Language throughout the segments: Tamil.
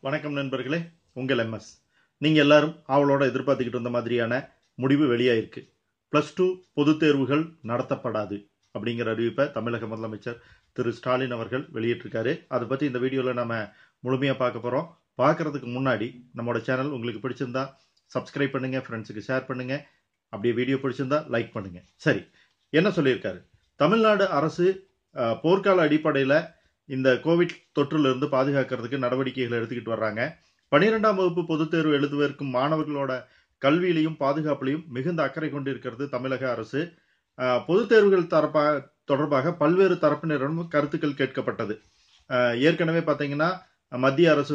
வணக்கம் நண்பர்களே, உங்கள் எம்எஸ். நீங்கள் எல்லாரும் அவளோட எதிர்பார்த்துக்கிட்டு இருந்த மாதிரியான முடிவு வெளியாயிருக்கு. +2 பொதுத் தேர்வுகள் நடத்தப்படாது அப்படிங்கிற அறிவிப்பை தமிழக முதலமைச்சர் திரு ஸ்டாலின் அவர்கள் வெளியிட்டிருக்காரு. அதை பற்றி இந்த வீடியோவில் நம்ம முழுமையாக பார்க்க போகிறோம். பார்க்கறதுக்கு முன்னாடி நம்மளோட சேனல் உங்களுக்கு பிடிச்சிருந்தா சப்ஸ்கிரைப் பண்ணுங்க, ஃப்ரெண்ட்ஸுக்கு ஷேர் பண்ணுங்க, அப்படியே வீடியோ பிடிச்சிருந்தா லைக் பண்ணுங்க. சரி, என்ன சொல்லியிருக்காரு? தமிழ்நாடு அரசு போர்க்கால அடிப்படையில் இந்த கோவிட் தொற்றிலிருந்து பாதுகாக்கிறதுக்கு நடவடிக்கைகளை எடுத்துக்கிட்டு வர்றாங்க. 12ஆம் வகுப்பு பொதுத் தேர்வு எழுதுவதற்கும் மாணவர்களோட கல்வியிலையும் பாதுகாப்பிலையும் மிகுந்த அக்கறை கொண்டிருக்கிறது தமிழக அரசு. பொதுத் தேர்வுகள் தொடர்பாக பல்வேறு தரப்பினரிடம் கருத்துக்கள் கேட்கப்பட்டது. ஏற்கனவே பார்த்தீங்கன்னா மத்திய அரசு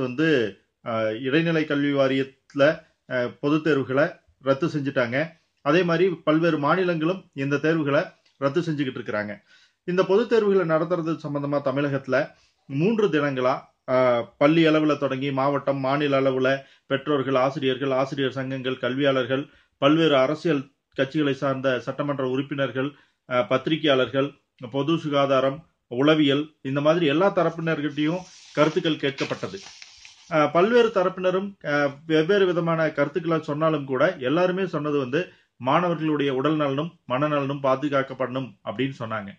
இடைநிலை கல்வி வாரியத்தில் பொதுத் தேர்வுகளை ரத்து செஞ்சுட்டாங்க. அதே மாதிரி பல்வேறு மாநிலங்களும் இந்த தேர்வுகளை ரத்து செஞ்சுக்கிட்டு இருக்கிறாங்க. இந்த பொதுத் தேர்வுகளை நடத்துறது சம்பந்தமா தமிழகத்துல 3 தினங்களா பள்ளி அளவுல தொடங்கி மாவட்டம், மாநில அளவுல பெற்றோர்கள், ஆசிரியர்கள், ஆசிரியர் சங்கங்கள், கல்வியாளர்கள், பல்வேறு அரசியல் கட்சிகளை சார்ந்த சட்டமன்ற உறுப்பினர்கள், பத்திரிகையாளர்கள், பொது சுகாதாரம், உளவியல், இந்த மாதிரி எல்லா தரப்பினர்கிட்டையும் கருத்துக்கள் கேட்கப்பட்டது. பல்வேறு தரப்பினரும் வெவ்வேறு விதமான கருத்துக்களை சொன்னாலும் கூட எல்லாருமே சொன்னது மாணவர்களுடைய உடல் நலனும் மனநலனும் பாதுகாக்கப்படணும் அப்படின்னு சொன்னாங்க.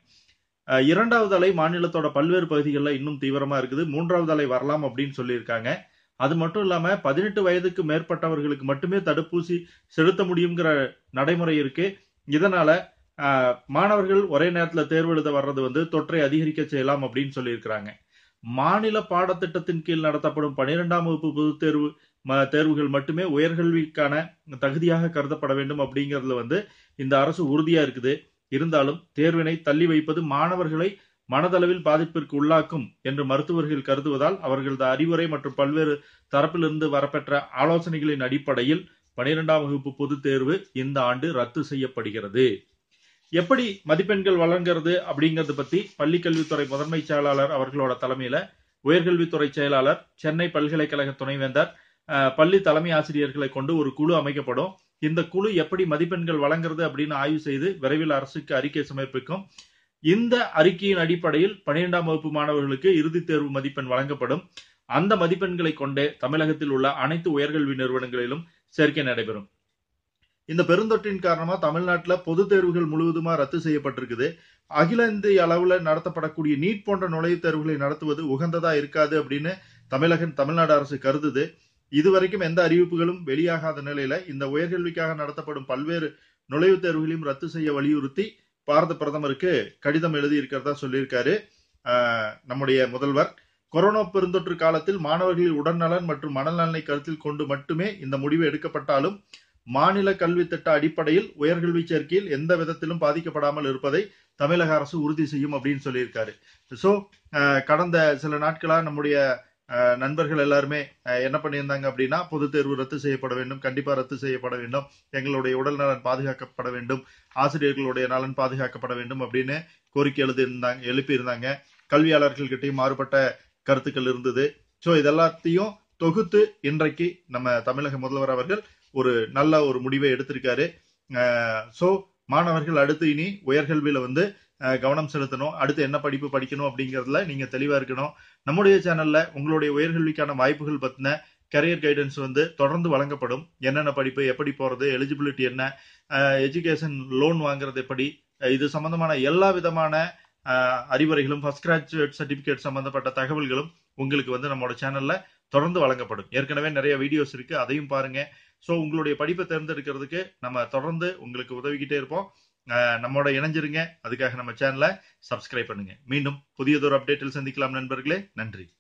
2வது அலை மாநிலத்தோட பல்வேறு பகுதிகளில் இன்னும் தீவிரமா இருக்குது. 3வது அலை வரலாம் அப்படின்னு சொல்லியிருக்காங்க. அது மட்டும் இல்லாம 18 வயதுக்கு மேற்பட்டவர்களுக்கு மட்டுமே தடுப்பூசி செலுத்த முடியுங்கிற நடைமுறை இருக்கு. இதனால மாணவர்கள் ஒரே நேரத்தில் தேர்வு எழுத வர்றது தொற்றை அதிகரிக்க செய்யலாம் அப்படின்னு சொல்லியிருக்கிறாங்க. மாநில பாடத்திட்டத்தின் கீழ் நடத்தப்படும் 12ஆம் வகுப்பு பொதுத் தேர்வுகள் மட்டுமே உயர்கல்விக்கான தகுதியாக கருதப்பட வேண்டும் அப்படிங்கிறதுல இந்த அரசு உறுதியா இருக்குது. இருந்தாலும் தேர்வினை தள்ளி வைப்பது மாணவர்களை மனதளவில் பாதிப்பிற்கு உள்ளாக்கும் என்று மருத்துவர்கள் கருதுவதால் அவர்களது அறிவுரை மற்றும் பல்வேறு தரப்பிலிருந்து வரப்பெற்ற ஆலோசனைகளின் அடிப்படையில் 12ஆம் வகுப்பு பொதுத் தேர்வு இந்த ஆண்டு ரத்து செய்யப்படுகிறது. எப்படி மதிப்பெண்கள் வழங்குறது அப்படிங்கறது பத்தி பள்ளிக்கல்வித்துறை முதன்மை செயலாளர் அவர்களோட தலைமையில உயர்கல்வித்துறை செயலாளர், சென்னை பல்கலைக்கழக துணைவேந்தர், பள்ளி தலைமை ஆசிரியர்களை கொண்டு ஒரு குழு அமைக்கப்படும். இந்த குழு எப்படி மதிப்பெண்கள் வழங்குறது அப்படின்னு ஆய்வு செய்து விரைவில் அரசுக்கு அறிக்கை சமர்ப்பிக்கும். இந்த அறிக்கையின் அடிப்படையில் 12ஆம் வகுப்பு மாணவர்களுக்கு இறுதித் தேர்வு மதிப்பெண் வழங்கப்படும். அந்த மதிப்பெண்களை கொண்டே தமிழகத்தில் உள்ள அனைத்து உயர்கல்வி நிறுவனங்களிலும் சேர்க்கை நடைபெறும். இந்த பெருந்தொற்றின் காரணமா தமிழ்நாட்டில் பொது தேர்வுகள் முழுவதுமா ரத்து செய்யப்பட்டிருக்குது. அகில இந்திய அளவுல நடத்தப்படக்கூடிய நீட் போன்ற நுழைவுத் தேர்வுகளை நடத்துவது உகந்ததா இருக்காது அப்படின்னு தமிழ்நாடு அரசு கருதுது. இதுவரைக்கும் எந்த அறிவிப்புகளும் வெளியாகாத நிலையில இந்த உயர்கல்விக்காக நடத்தப்படும் பல்வேறு நுழைவுத் தேர்வுகளையும் ரத்து செய்ய வலியுறுத்தி பாரத பிரதமருக்கு கடிதம் எழுதி இருக்கிறதா சொல்லியிருக்காரு நம்முடைய முதல்வர். கொரோனா பெருந்தொற்று காலத்தில் மாணவர்களின் உடல்நலன் மற்றும் மனநலனை கருத்தில் கொண்டு மட்டுமே இந்த முடிவு எடுக்கப்பட்டாலும் மாநில கல்வி திட்ட அடிப்படையில் உயர்கல்வி சேர்க்கையில் எந்த விதத்திலும் பாதிக்கப்படாமல் இருப்பதை தமிழக அரசு உறுதி செய்யும் அப்படின்னு சொல்லியிருக்காரு. சோ கடந்த சில நாட்களா நம்முடைய நண்பர்கள் எல்லாருமே என்ன பண்ணியிருந்தாங்க அப்படின்னா, பொது தேர்வு ரத்து செய்யப்பட வேண்டும், கண்டிப்பா ரத்து செய்யப்பட வேண்டும், எங்களுடைய உடல் நலன் பாதுகாக்கப்பட வேண்டும், ஆசிரியர்களுடைய நலன் பாதுகாக்கப்பட வேண்டும் அப்படின்னு கோரிக்கை எழுப்பியிருந்தாங்க. கல்வியாளர்கள் கிட்டையும் மாறுபட்ட கருத்துக்கள் இருந்தது. சோ இதெல்லாத்தையும் தொகுத்து இன்றைக்கு நம்ம தமிழக முதல்வர் அவர்கள் ஒரு நல்ல ஒரு முடிவை எடுத்திருக்காரு. சோ மாணவர்கள் அடுத்து இனி உயர்கல்வியில கவனம் செலுத்தணும். அடுத்து என்ன படிப்பு படிக்கணும் அப்படிங்கறதுல நீங்க தெளிவா இருக்கணும். நம்முடைய சேனல்ல உங்களுடைய உயர்கல்விக்கான வாய்ப்புகள் பத்தின கரியர் கைடன்ஸ் தொடர்ந்து வழங்கப்படும். என்னென்ன படிப்பு, எப்படி போறது, எலிஜிபிலிட்டி என்ன, எஜுகேஷன் லோன் வாங்குறது எப்படி, இது சம்பந்தமான எல்லா விதமான அறிவுரைகளும், ஃபர்ஸ்ட் கிராஜுவேட் சர்டிபிகேட் சம்பந்தப்பட்ட தகவல்களும் உங்களுக்கு நம்மளோட சேனல்ல தொடர்ந்து வழங்கப்படும். ஏற்கனவே நிறைய வீடியோஸ் இருக்கு, அதையும் பாருங்க. சோ உங்களுடைய படிப்பை தேர்ந்தெடுக்கிறதுக்கு நம்ம தொடர்ந்து உங்களுக்கு உதவிக்கிட்டே இருப்போம். நம்மோட இணைஞ்சிருங்க. அதுக்காக நம்ம சேனலை சப்ஸ்கிரைப் பண்ணுங்க. மீண்டும் புதியதொரு அப்டேட்டில் சந்திக்கலாம் நண்பர்களே. நன்றி.